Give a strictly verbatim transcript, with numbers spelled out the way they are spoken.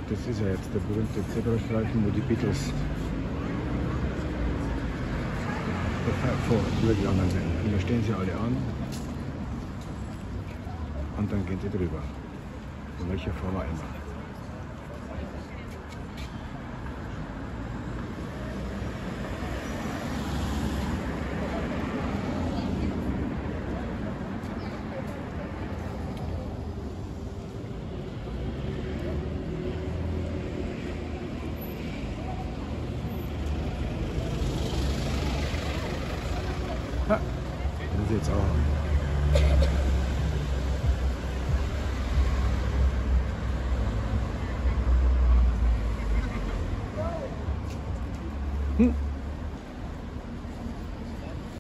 Das ist ja jetzt der berühmte Zebrastreifen, wo die Beatles vorgegangen sind. Und da stehen sie alle an und dann gehen sie drüber. In welcher Form auch immer. Ha, das ist jetzt auch.